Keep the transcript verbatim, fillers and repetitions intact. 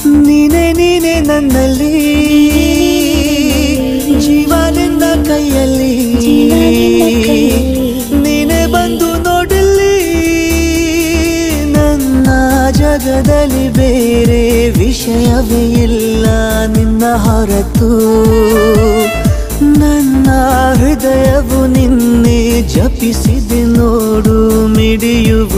ನೀನೆ ನೀನೆ ನನ್ನಲ್ಲಿ ಜೀವನಿಂದ ಕೈಯಲ್ಲಿ ನೀನೆ ಬಂದು ನೋಡಲಿ ನನ್ನ ಜಗದಲ್ಲಿ ಬೇರೆ ವಿಷಯವೇ ಇಲ್ಲ ನಿನ್ನ ಹೊರತು ನನ್ನ ಹೃದಯವು ನಿನ್ನೆ ಜಪಿಸಿದೆ ನೋಡು ಮಿಡಿಯುವ